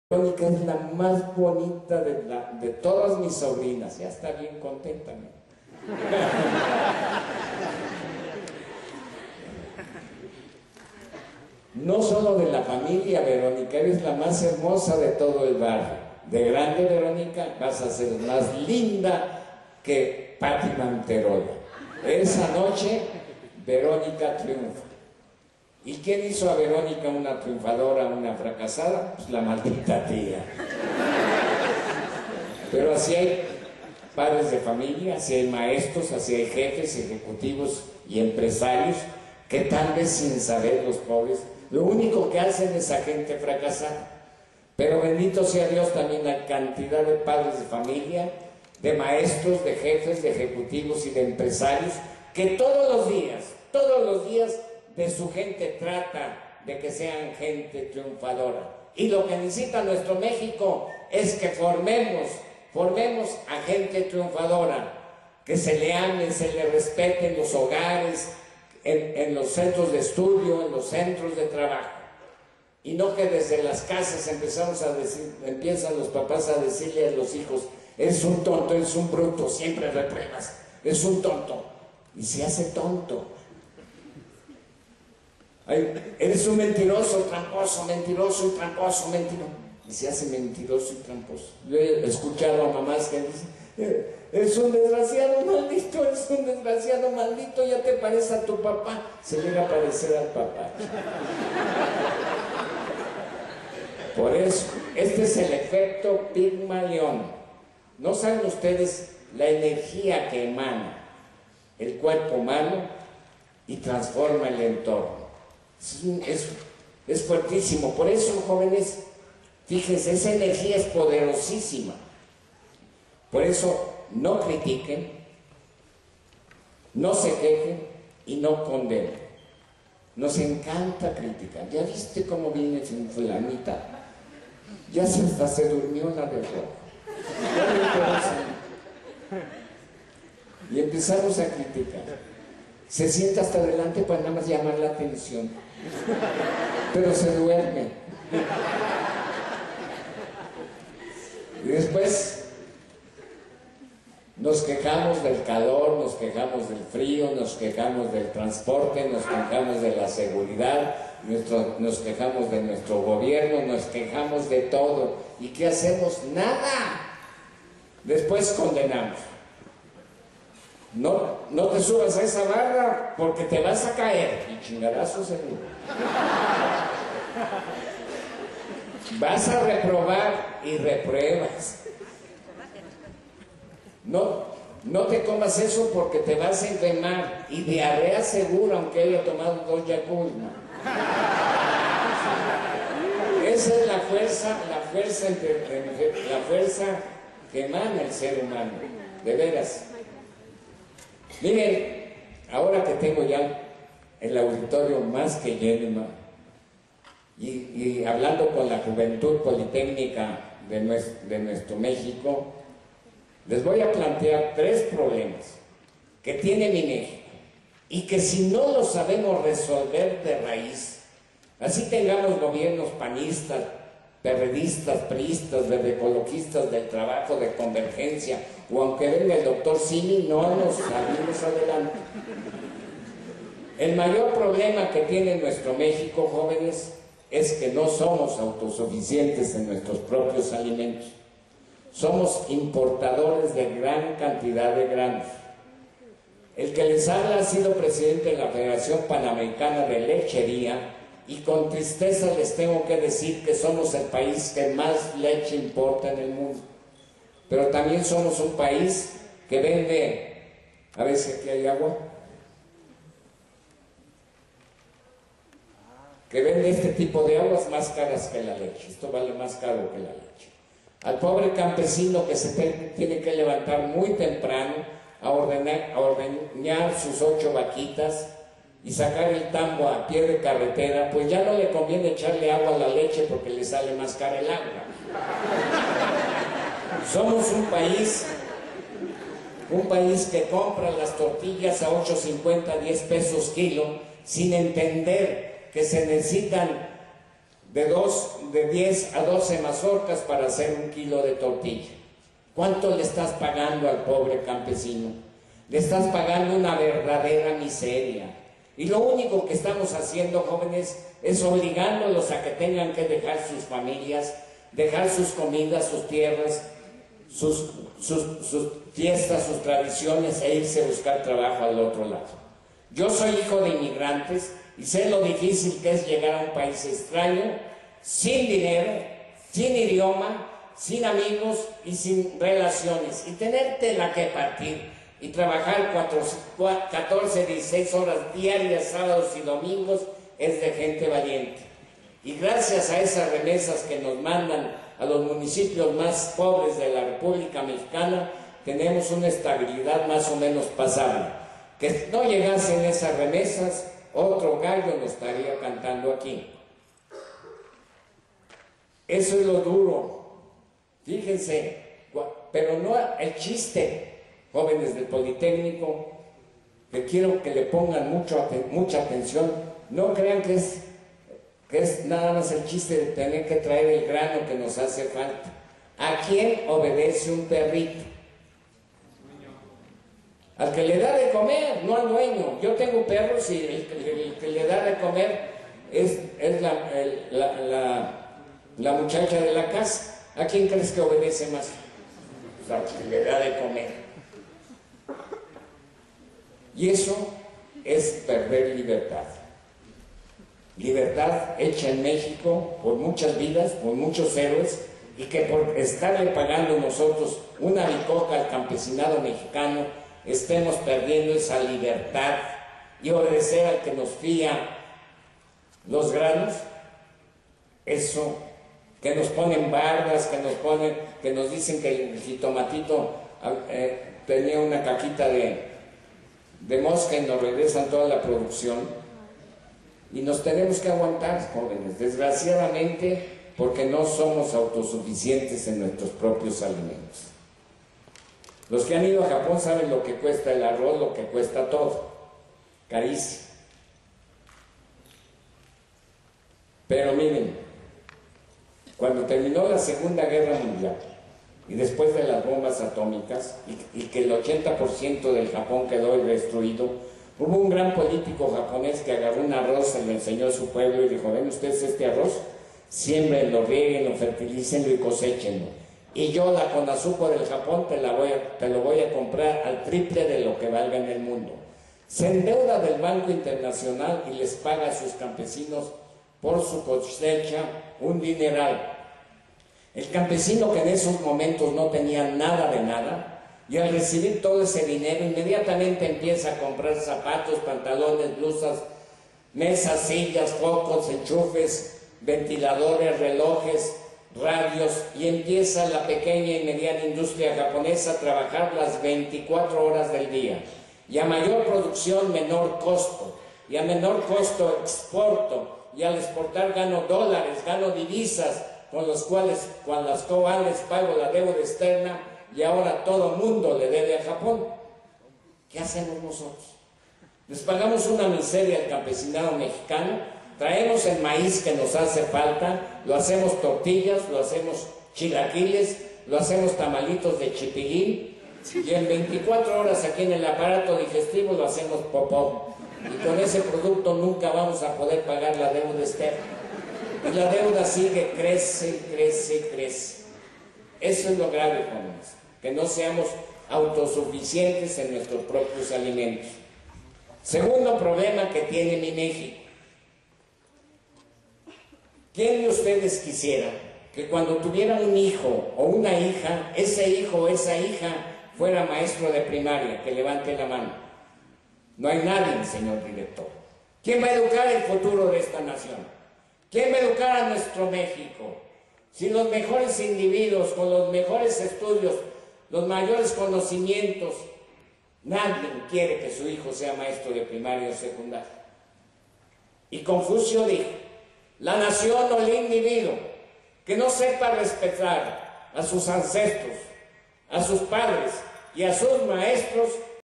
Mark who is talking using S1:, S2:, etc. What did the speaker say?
S1: Verónica es la más bonita de todas mis sobrinas. Ya está bien contenta. No solo de la familia, Verónica, eres la más hermosa de todo el barrio. De grande, Verónica, vas a ser más linda que Pati Manterola. Esa noche, Verónica triunfa. ¿Y quién hizo a Verónica una triunfadora, una fracasada? Pues la maldita tía. Pero así hay padres de familia, así hay maestros, así hay jefes, ejecutivos y empresarios que tal vez sin saber los pobres, lo único que hacen es a gente fracasar. Pero bendito sea Dios, también hay cantidad de padres de familia, de maestros, de jefes, de ejecutivos y de empresarios que todos los días de su gente trata de que sean gente triunfadora. Y lo que necesita nuestro México es que formemos a gente triunfadora, que se le ame, se le respete en los hogares, en los centros de estudio, en los centros de trabajo. Y no que desde las casas empiezan los papás a decirle a los hijos: eres un tonto, eres un bruto, siempre repruebas, eres un tonto. Y se hace tonto. Ay, eres un mentiroso, tramposo, mentiroso y tramposo, mentiroso. Y se hace mentiroso y tramposo. Yo he escuchado a mamás que dicen: eres un desgraciado maldito, eres un desgraciado maldito, ya te parece a tu papá. Se llega a parecer al papá. Por eso, este es el efecto Pigmalión. ¿No saben ustedes la energía que emana el cuerpo humano y transforma el entorno? Es fuertísimo. Por eso, jóvenes, fíjense, esa energía es poderosísima. Por eso, no critiquen, no se quejen y no condenen. Nos encanta criticar. ¿Ya viste cómo viene fulanita? Ya hasta se durmió la de rojo. Y empezamos a criticar. Se sienta hasta adelante para nada más llamar la atención. Pero se duerme. Y después nos quejamos del calor, nos quejamos del frío, nos quejamos del transporte, nos quejamos de la seguridad, nos quejamos de nuestro gobierno, nos quejamos de todo. ¿Y qué hacemos? ¡Nada! Después condenamos. No te subas a esa barra porque te vas a caer. Y chingadazo seguro. Vas a reprobar y repruebas. No te comas eso porque te vas a enfermar. Y diarrea segura aunque haya tomado 2 Yakult. Esa es la fuerza que emana el ser humano. De veras. Miren, ahora que tengo ya el auditorio más que lleno y hablando con la juventud politécnica de nuestro México, les voy a plantear 3 problemas que tiene mi México y que si no los sabemos resolver de raíz, así tengamos gobiernos panistas, perredistas, priistas, verdecoloquistas, del trabajo, de convergencia, o aunque venga el doctor Simi, no nos salimos adelante. El mayor problema que tiene nuestro México, jóvenes, es que no somos autosuficientes en nuestros propios alimentos. Somos importadores de gran cantidad de granos. El que les habla ha sido presidente de la Federación Panamericana de Lechería y con tristeza les tengo que decir que somos el país que más leche importa en el mundo. Pero también somos un país que vende, a ver si aquí hay agua, que vende este tipo de aguas más caras que la leche. Esto vale más caro que la leche. Al pobre campesino que se tiene que levantar muy temprano a ordeñar sus 8 vaquitas y sacar el tambo a pie de carretera, pues ya no le conviene echarle agua a la leche porque le sale más cara el agua. Somos un país que compra las tortillas a 8.50, 10 pesos kilo, sin entender que se necesitan de 10 a 12 mazorcas para hacer 1 kilo de tortilla. ¿Cuánto le estás pagando al pobre campesino? Le estás pagando una verdadera miseria. Y lo único que estamos haciendo, jóvenes, es obligándolos a que tengan que dejar sus familias, dejar sus comidas, sus tierras, sus fiestas, sus tradiciones e irse a buscar trabajo al otro lado. Yo soy hijo de inmigrantes y sé lo difícil que es llegar a un país extraño, sin dinero, sin idioma, sin amigos y sin relaciones, y tenértela que partir y trabajar 14, 16 horas diarias, sábados y domingos, es de gente valiente. Y gracias a esas remesas que nos mandan a los municipios más pobres de la República Mexicana, tenemos una estabilidad más o menos pasable. Que no llegasen esas remesas, otro gallo nos estaría cantando aquí. Eso es lo duro. Fíjense, pero no el chiste, jóvenes del Politécnico, que quiero que le pongan mucha atención. No crean que es nada más el chiste de tener que traer el grano que nos hace falta. ¿A quién obedece un perrito? Al que le da de comer, no al dueño. Yo tengo perros y el que le da de comer es la muchacha de la casa. ¿A quién crees que obedece más? Pues al que le da de comer. Y eso es perder libertad. Libertad hecha en México por muchas vidas, por muchos héroes, y que por estarle pagando nosotros una bicoca al campesinado mexicano, estemos perdiendo esa libertad y obedecer al que nos fía los granos. Eso, que nos ponen bardas, que nos dicen que el jitomatito tenía una caquita de mosca y nos regresan toda la producción. Y nos tenemos que aguantar, jóvenes, desgraciadamente, porque no somos autosuficientes en nuestros propios alimentos. Los que han ido a Japón saben lo que cuesta el arroz, lo que cuesta todo. Carísimo. Pero miren, cuando terminó la Segunda Guerra Mundial y después de las bombas atómicas y que el 80% del Japón quedó destruido, hubo un gran político japonés que agarró un arroz, se lo enseñó a su pueblo y dijo: ven ustedes este arroz, siembrenlo, riéguenlo, fertilícenlo y cosechenlo. Y yo, la Conazupo del Japón, te lo voy a comprar al triple de lo que valga en el mundo. Se endeuda del Banco Internacional y les paga a sus campesinos por su cosecha un dineral. El campesino, que en esos momentos no tenía nada de nada, y al recibir todo ese dinero inmediatamente empieza a comprar zapatos, pantalones, blusas, mesas, sillas, focos, enchufes, ventiladores, relojes, radios, y empieza la pequeña y mediana industria japonesa a trabajar las 24 horas del día. Y a mayor producción, menor costo. Y a menor costo exporto. Y al exportar gano dólares, gano divisas, con las cuales pago la deuda externa, y ahora todo mundo le debe a Japón. ¿Qué hacemos nosotros? Les pagamos una miseria al campesinado mexicano, traemos el maíz que nos hace falta, lo hacemos tortillas, lo hacemos chilaquiles, lo hacemos tamalitos de chipilín, y en 24 horas aquí en el aparato digestivo lo hacemos popó. Y con ese producto nunca vamos a poder pagar la deuda externa. Y la deuda sigue, crece y crece y crece. Eso es lo grave, jóvenes, que no seamos autosuficientes en nuestros propios alimentos. Segundo problema que tiene mi México. ¿Quién de ustedes quisiera que cuando tuvieran un hijo o una hija, ese hijo o esa hija fuera maestro de primaria? Que levante la mano. No hay nadie, señor director. ¿Quién va a educar el futuro de esta nación? ¿Quién va a educar a nuestro México? Si los mejores individuos, con los mejores estudios, los mayores conocimientos, nadie quiere que su hijo sea maestro de primaria o secundaria. Y Confucio dijo: la nación o el individuo que no sepa respetar a sus ancestros, a sus padres y a sus maestros,